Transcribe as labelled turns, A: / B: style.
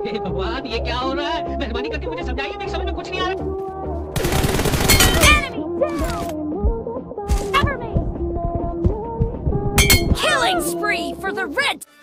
A: हे भगवान, ये क्या हो रहा है? मेहरबानी करके मुझे समझाइए, मेरी समझ में कुछ नहीं आ रहा।
B: Killing spree for the red.